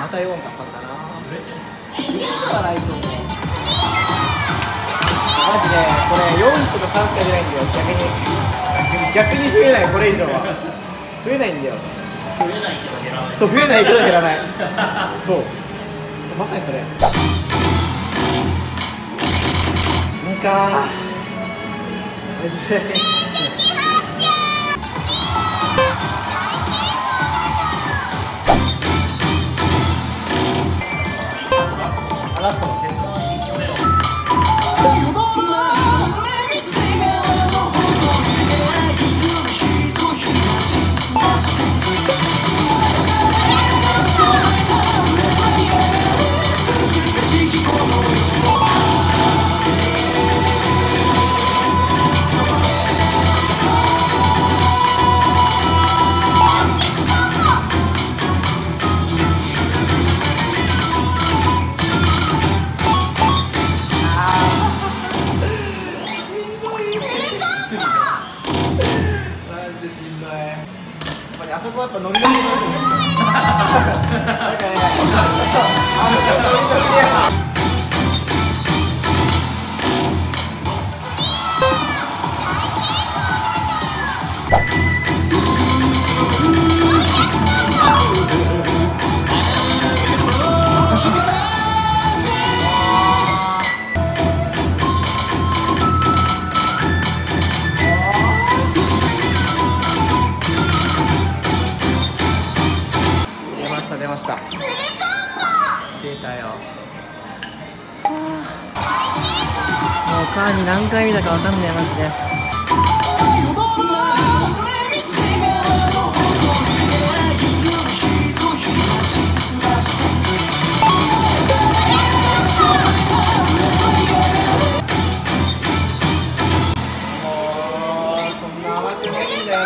た4か3だな。売れてはないと思う。マジでこれ4とか3しか出ないんだよ。逆に増えない。これ以上は増えないんだよ。 増えないけど減らない。 そう、増えないけど減らないそう、まさにそれ。2かむずい。ラストの鉄道あそこはやっぱノリノリで撮るんだよ。なんかね、出ました。出たよ。もうカーに何回見たかわかんないマジで。もうそんな甘くないんだよな。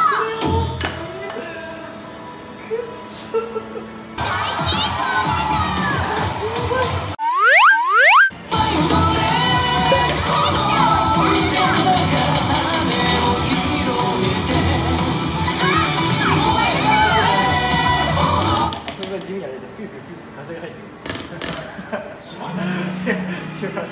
地味にあれでピューピューピューピュー風が入ってる。しばる。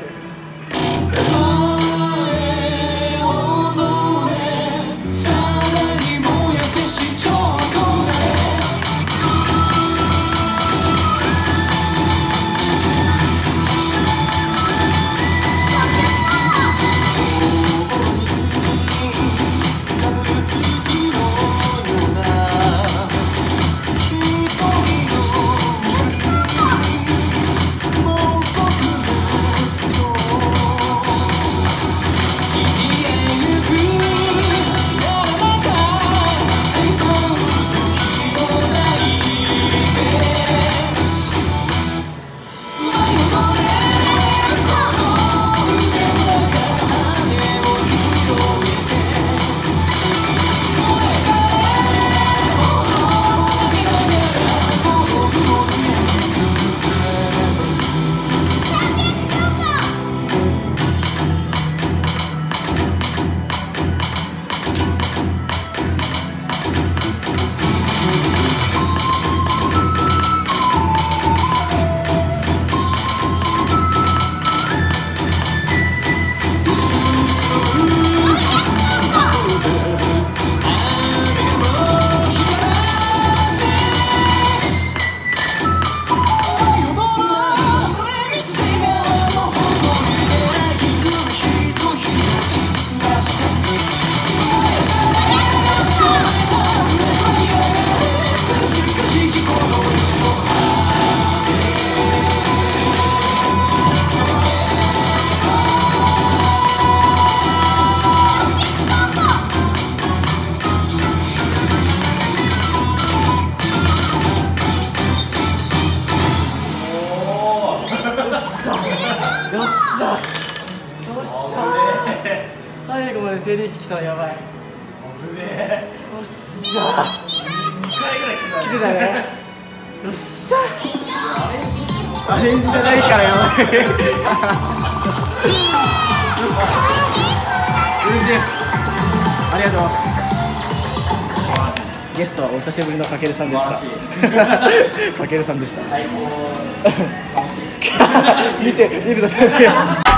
最後まで静電気来たらやばい。危ねえ。よっしゃ。2回ぐらい来てたね。よっしゃ。アレンジじゃないからやばい。よっしゃ。嬉しい。ありがとう。いゲストはお久しぶりのかけるさんでした。 素かけるさんでした。 最高。楽しい。 見ると楽しい。